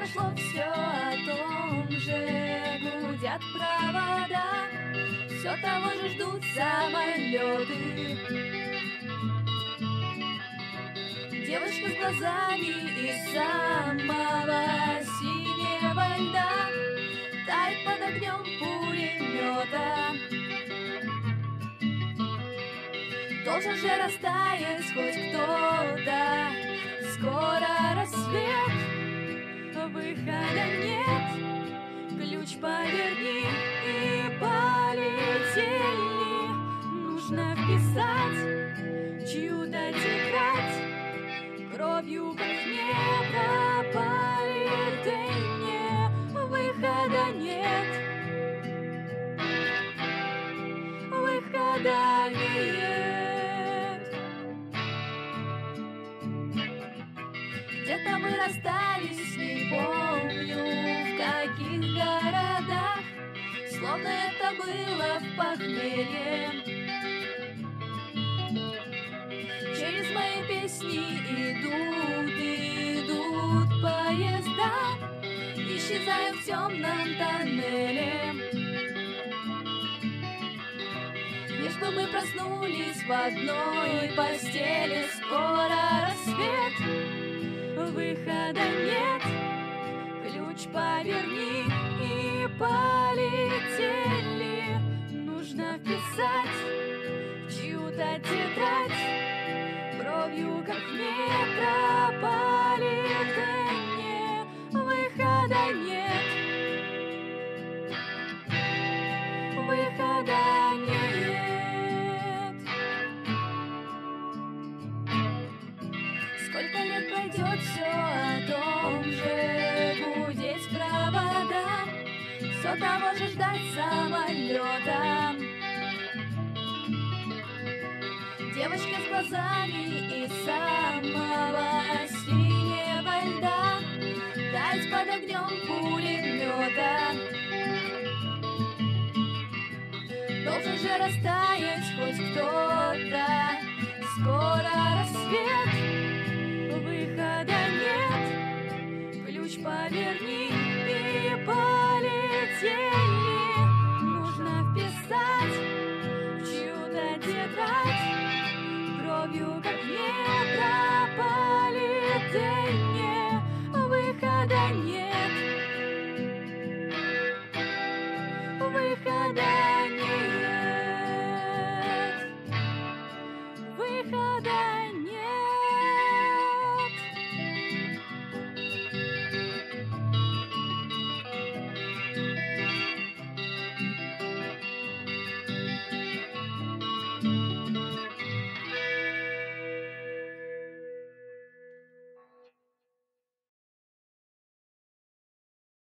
прошло все о том же, гудят провода, все того же ждут самолеты. Девочка с глазами из самого синего льда тает под огнем пулемета. Должен же растаять хоть кто-то, скоро рассвет, выхода нет. Ключ поверни и полетели. Нужно вписать чью-то тетрадь, кровью как не пропали тени. Выхода нет, выхода нет. Где-то мы расстались, не помню в каких городах, словно это было в похмелье. Через мои песни идут поезда, исчезая в темном тоннеле. Лишь бы мы проснулись в одной постели, скоро рассвет. Выхода нет, ключ поверни и полетели. Нужно вписать в чью-то тетрадь, кровью как не пропали тени. Выхода нет, выхода нет. Сколько лет пройдет, все о том же, гудеть провода, все того же ждать самолета. Девочка с глазами из самого синего льда тает под огнем пулемета. Должен же растаять хоть кто-то, скоро рассвет. Выхода нет, ключ поверни и полетели. Нужно вписать в чью-то тетрадь, кровью как не пропали тени. Выхода нет, выхода нет, выхода нет.